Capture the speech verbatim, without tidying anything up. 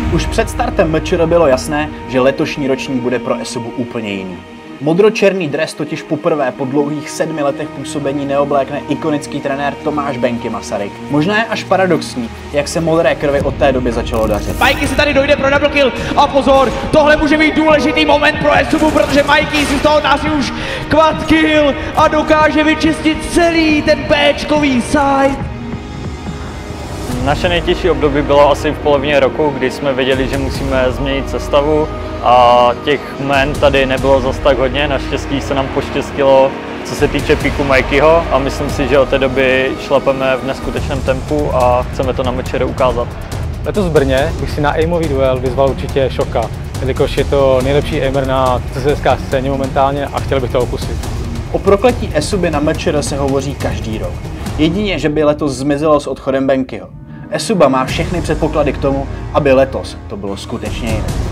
Už před startem M Č R bylo jasné, že letošní ročník bude pro Esubu úplně jiný. Modročerný dres totiž poprvé po dlouhých sedmi letech působení neoblékne ikonický trenér Tomáš Benky Masaryk. Možná je až paradoxní, jak se modré krvi od té doby začalo dařit. Mikey si tady dojde pro double kill a pozor, tohle může být důležitý moment pro Esubu, protože Mikey si z toho dá už quad kill a dokáže vyčistit celý ten Bčkový side. Naše nejtěžší období bylo asi v polovině roku, kdy jsme věděli, že musíme změnit sestavu a těch jmen tady nebylo zas tak hodně. Naštěstí se nám poštěstilo, co se týče píku Mikeyho, a myslím si, že od té doby šlapeme v neskutečném tempu a chceme to na M Č R ukázat. Letos v Brně bych si na aimový duel vyzval určitě Šoka, jelikož je to nejlepší aimer na C S K scéně momentálně a chtěl bych to okusit. O prokletí Esuby na M Č R se hovoří každý rok. Jedině, že by letos zmizelo s odchodem Benkyho. Esuba má všechny předpoklady k tomu, aby letos to bylo skutečně jiné.